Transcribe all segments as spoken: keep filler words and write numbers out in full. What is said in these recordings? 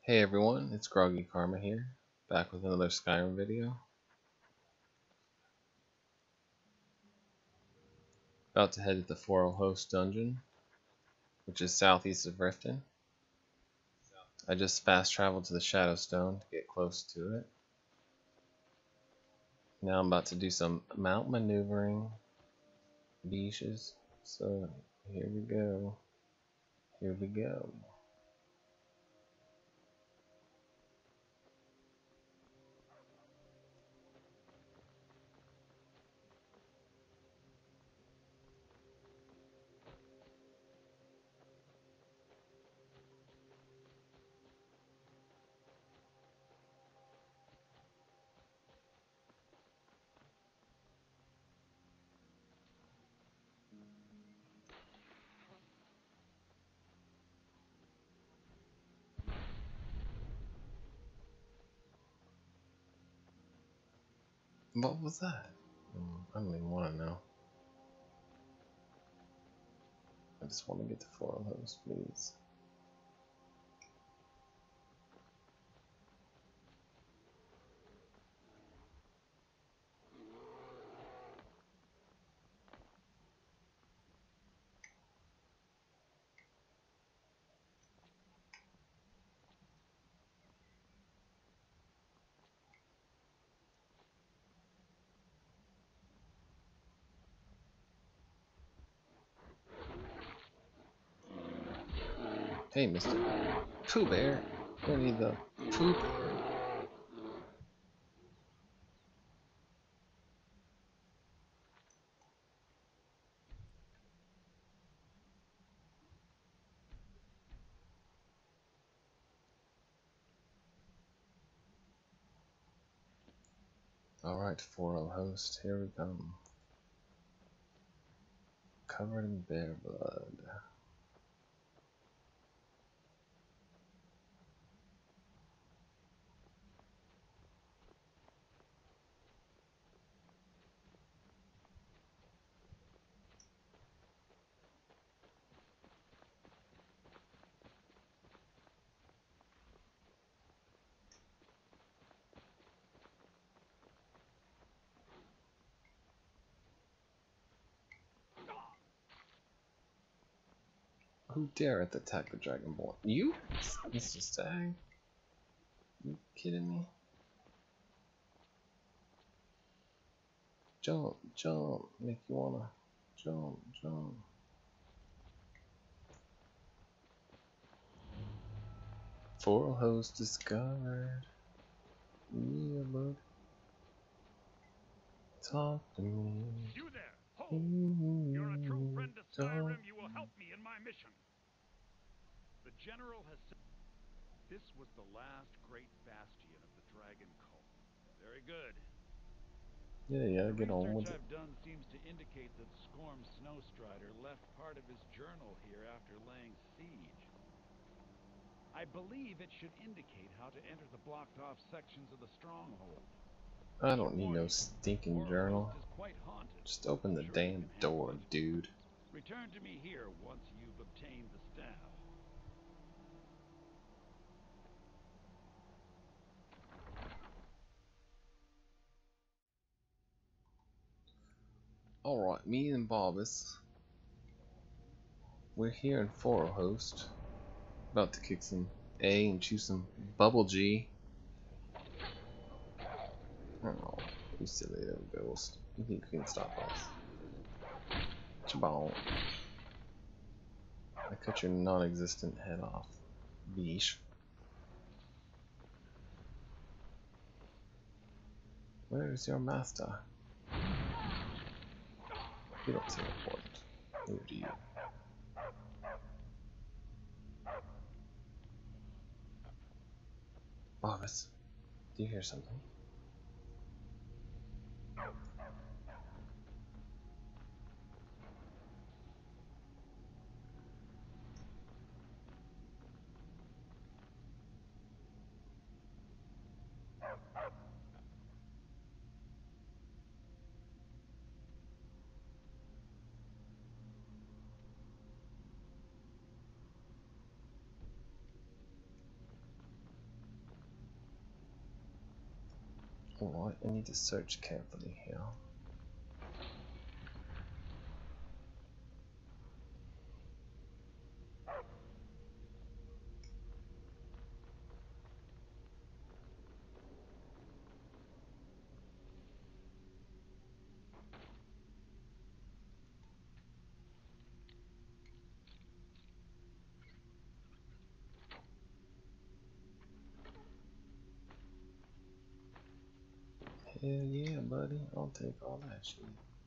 Hey everyone, it's Groggy Karma here, back with another Skyrim video. About to head to the Forel Host dungeon, which is southeast of Riften. I just fast traveled to the Shadowstone to get close to it. Now I'm about to do some mount maneuvering beaches, so here we go. Here we go. What was that? Hmm, I don't even want to know. I just want to get to Forel Host, please. Hey, Mister Pooh Bear. I need the Pooh Bear. Alright, Forel Host, here we come. Covered in bear blood. Who dareth attack the Dragonborn? You? Mister Stag? You kidding me? Jump, jump, make you wanna jump, jump. Forel Host discovered. Yeah, bud. Talk to me. You there! Hold! You're a true friend to Skyrim. You will help me in my mission. The general has said this was the last great bastion of the dragon cult. Very good. Yeah, yeah, The get on research with it. I've done seems to indicate that Skorm Snowstrider left part of his journal here after laying siege. I believe it should indicate how to enter the blocked off sections of the stronghold. I don't need no stinking Forel journal. Host is quite haunted. Just open the I'm sure you damn can handle door, it. dude. Return to me here once you've obtained the staff. Alright, me and Bobus. We're here in Forel Host. About to kick some A and choose some Bubble G. Oh, you silly little ghost. You think you can stop us? Chabal. I cut your non-existent head off. Beesh. Where is your master? You don't seem important. Neither do you. Bobus, do you hear something? Alright, I need to search carefully here. Hell yeah, buddy. I'll take all that shit.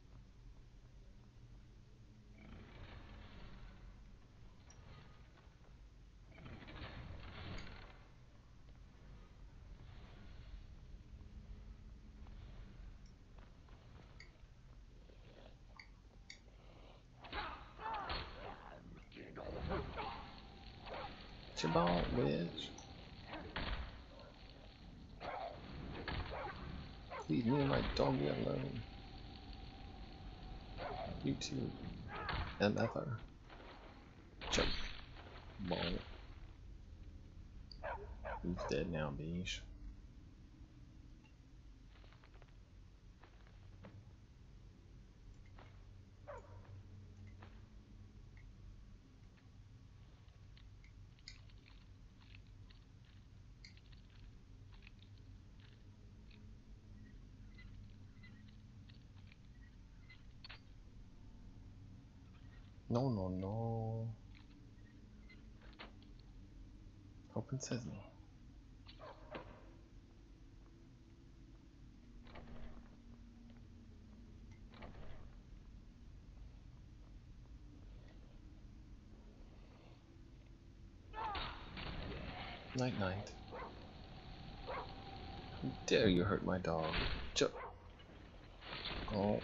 Chabal, bitch. Leave me and my doggy alone. You too. And ever. Chabal. Who's dead now, beesh? No, no, no. Open sesame. Night, night. How dare you hurt my dog? Ch oh.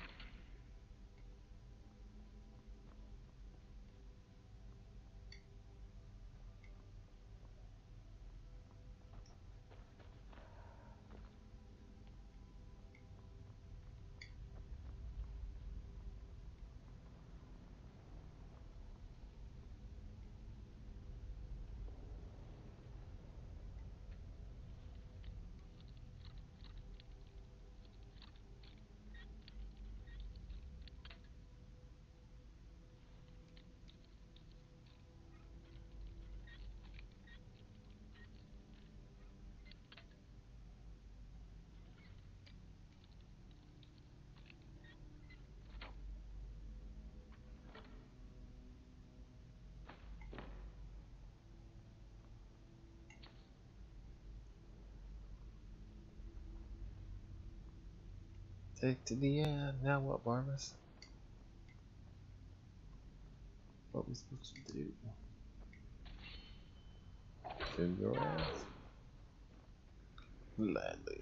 Take to the end. Now what, Barbas? What we supposed to do? Kill your ass? Gladly.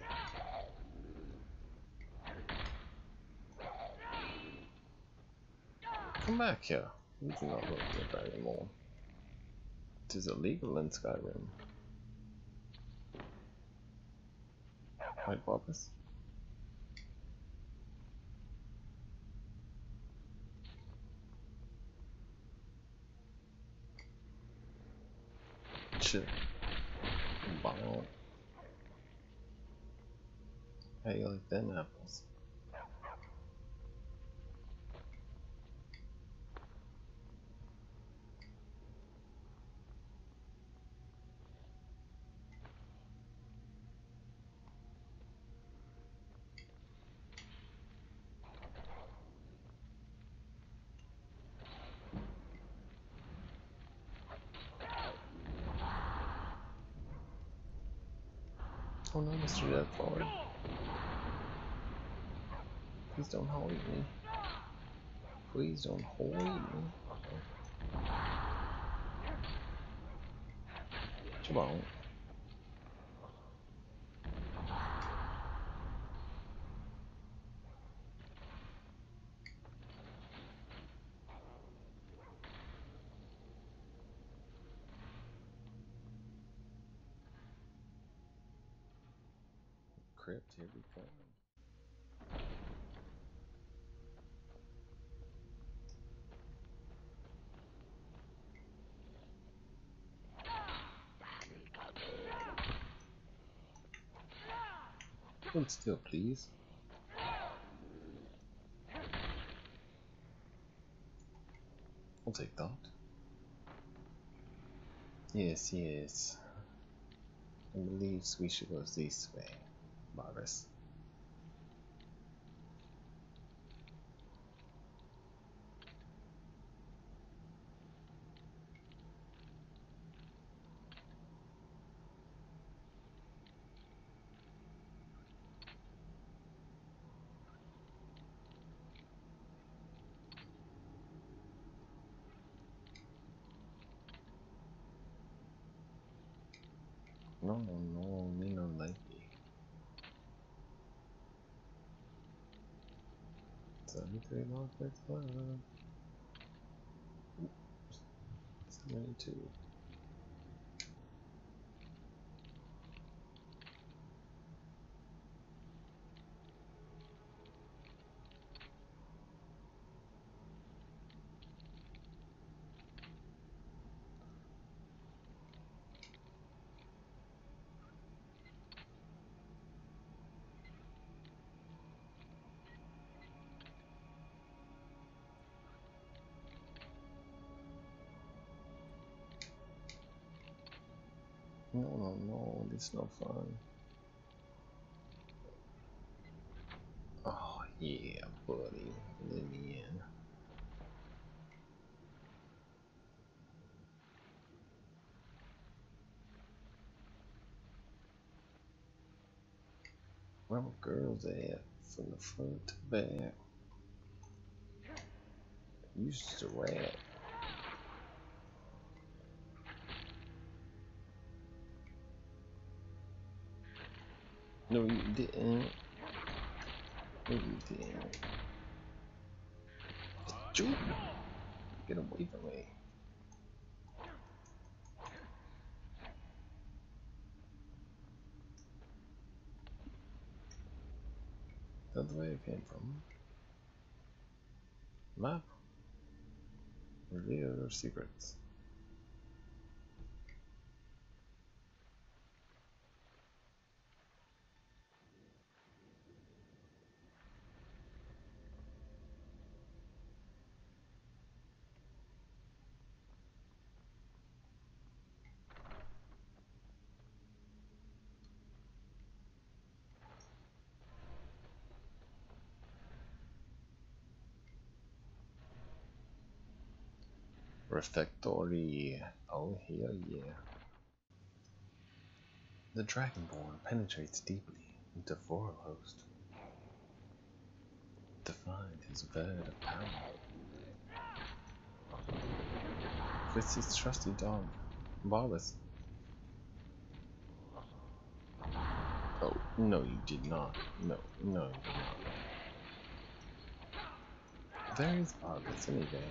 Come back here. We do not look here anymore. It is illegal in Skyrim. Right, Barbas? Chill. Wow. How you like them apples? Oh no, Mister Deathfall. Please don't hold me. Please don't hold me. Come on. Crypt, here we come. Hold still, please. I'll take that. Yes, yes. I believe we should go this way, Barbas. No, no, no, me no like it. seventy-three long first love. seventy-two. No, no, no, this is no fun. Oh, yeah, buddy. Let me in. Where my girls at? From the front to back. You just a rat. No, you didn't. No, you didn't. Shoot! Get away from me. That's the way it came from. Map. Reveal your secrets. Refectory. Oh, hell yeah. The Dragonborn penetrates deeply into Voralhost to find his bed of power. With his trusty dog, Barbas. Oh, no you did not. No, no you did not. There is Barbas anyway.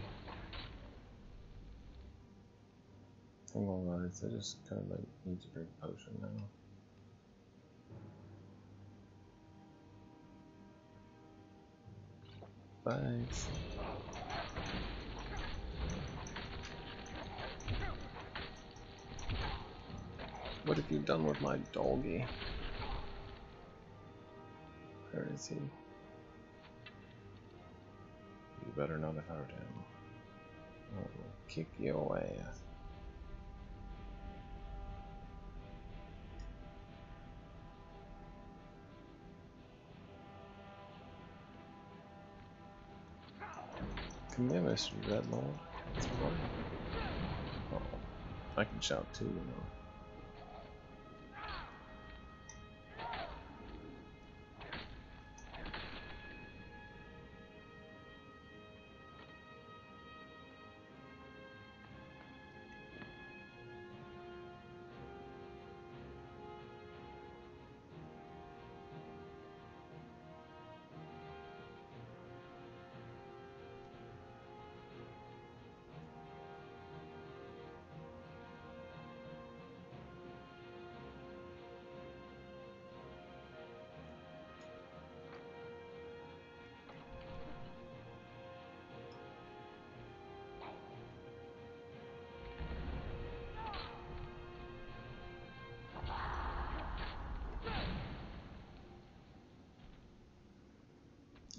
Hang on guys, I just kind of like need to drink a potion now. Thanks. What have you done with my doggy? Where is he? You better not have hurt him. I will kick your ass. Come here, Mister Redlord. It's fun. Oh, I can shout too, you know.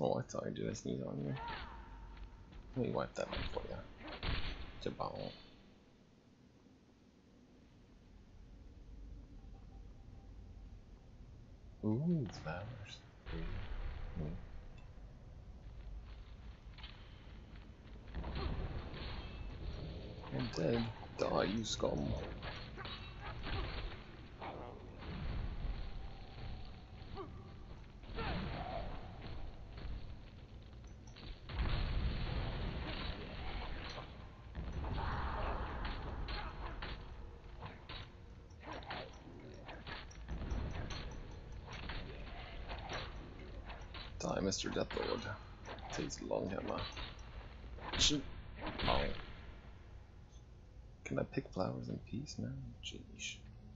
Oh, I thought I did a sneeze on you. Let me wipe that one for you. Jabal. Ooh, flowers. Ooh. Mm. I'm dead. Die, you scum. Die, Mister Deathlord. Takes a long hammer. Shoot. Oh. Can I pick flowers in peace now? Jeez.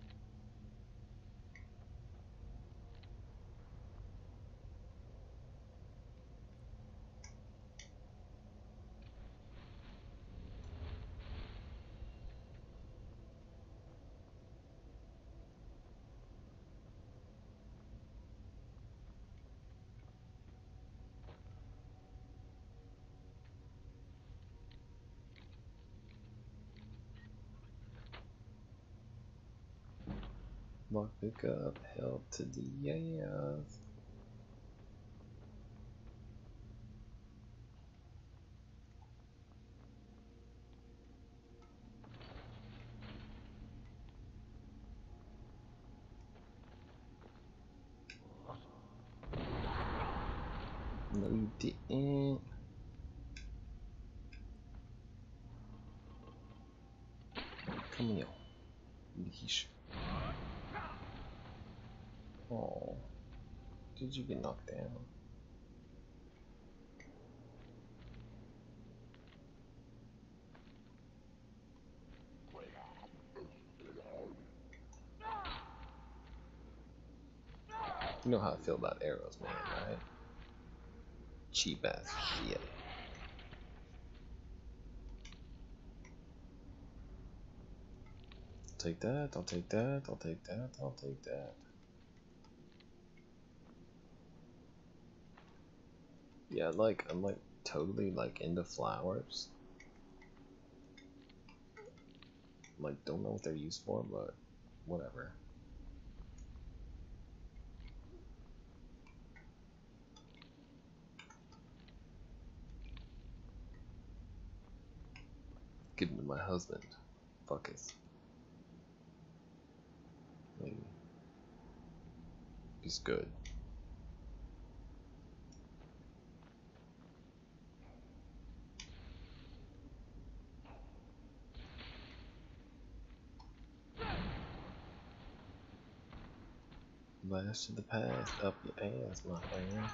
Lock pick up, help to the ass. No, you didn't. Come here. Leash. Oh. Did you get knocked down? You know how I feel about arrows, man, right? Cheap ass shit. Take that, I'll take that, I'll take that, I'll take that. Yeah, like, I'm like totally like into flowers. Like, don't know what they're used for, but whatever. Give him to my husband. Fuck it. Maybe. He's good. Blast to the past, up your ass, my friend.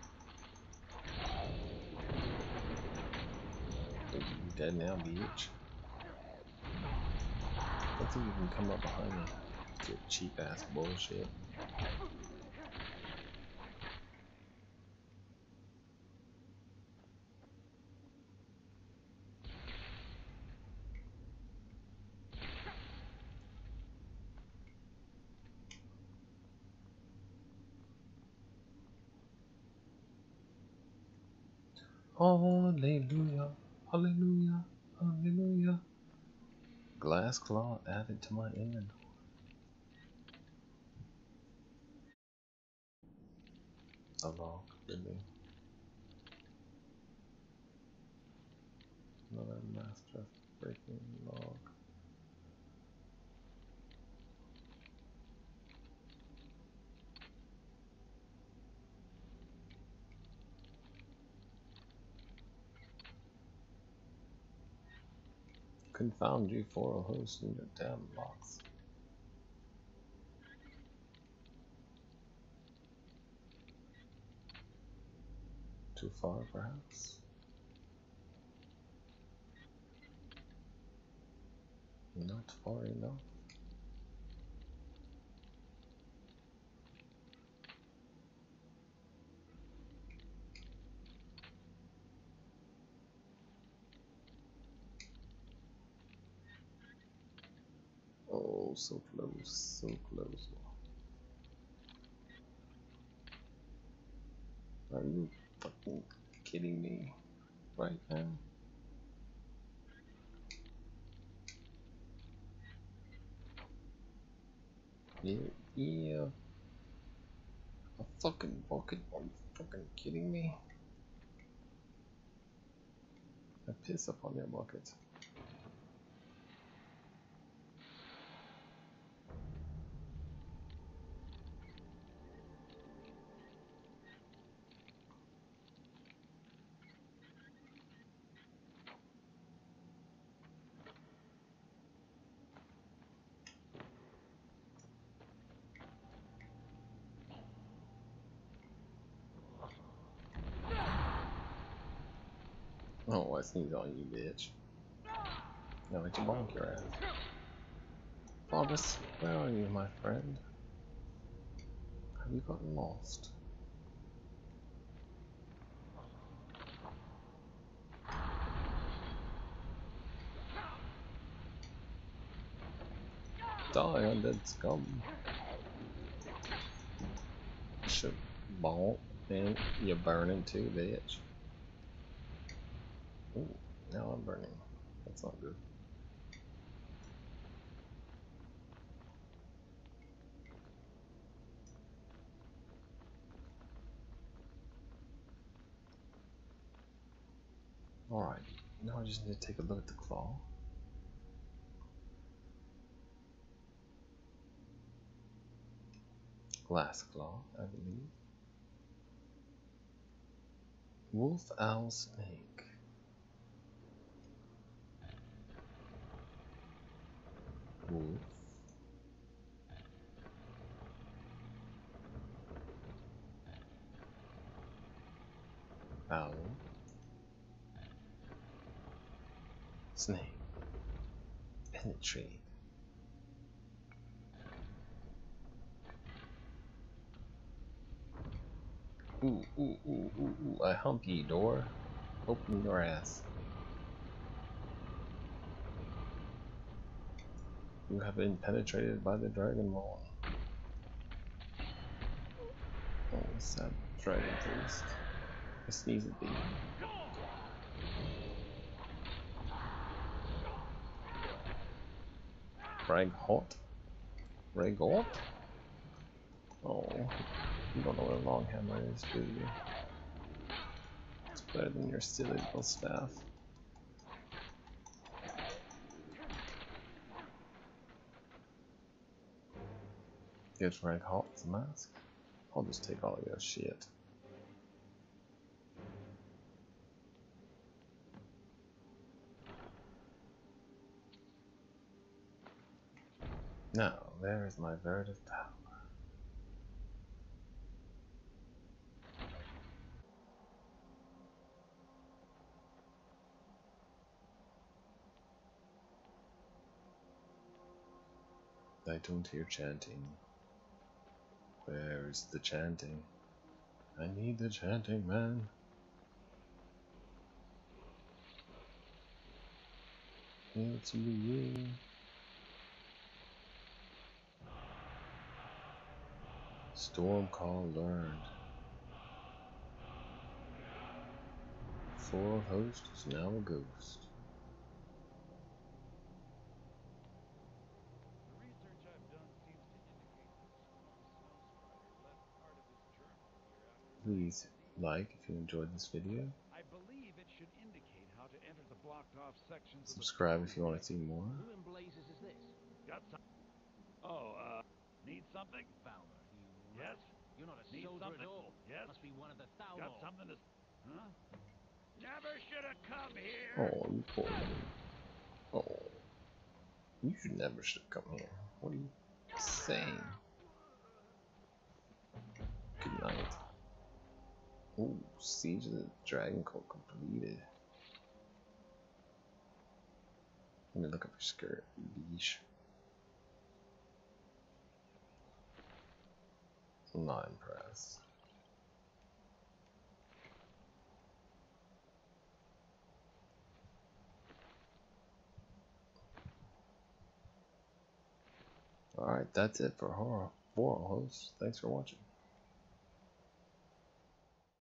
You dead now, bitch. I don't think you can come up behind me. It's your cheap ass bullshit. Hallelujah, hallelujah, hallelujah. Glass claw added to my inventory. A log, really. Another master breaking log. Confound you for a host in your damn box. Too far, perhaps? Not far enough. Oh, so close, so close. Are you Fucking kidding me right now? Yeah, yeah. A fucking bucket? Are you fucking kidding me? I piss upon your bucket. Oh, I sneeze on you, bitch. Now let you bonk your ass. Faubus, where are you, my friend? Have you gotten lost? Die, undead scum. Should bonk, and you're burning too, bitch. Ooh, now I'm burning. That's not good. Alright, now I just need to take a look at the claw. Glass claw, I believe. Wolf, owl, snake. Wolf. Owl. Snake. Penetrate. Ooh, ooh, ooh, ooh, ooh. I hump ye, door. Open your ass. You have been penetrated by the Dragon Maw. Oh, sad dragon priest. I sneeze at thee. Frag hot? Frag hot? Oh, you don't know what a long hammer is, do you? It's better than your silly little staff. Good Frag hot's mask. I'll just take all your shit. Now, there is my Verdant Tower. I don't hear chanting. Where is the chanting? I need the chanting, man. It's me. Storm call learned. Four host is now a ghost. The research I've done seems to indicate that a small snow spider left part of his journal here after Please like if you enjoyed this video. I believe it should indicate how to enter the blocked off sections Subscribe of the if you want to see more. Who in blazes is this? Got some. Oh, uh, need something? Fowler, you Yes. You're not a Need soldier something? at all. Yes. Must be one of the Thaumor. Got something to. Huh? Never should have come here. Oh, you poor man. Oh, you should never should have come here. What are you saying? Good night. Ooh, Siege of the Dragon Court completed. Let me look up your skirt, beach. I'm not impressed. Alright, that's it for Horror Host. Thanks for watching.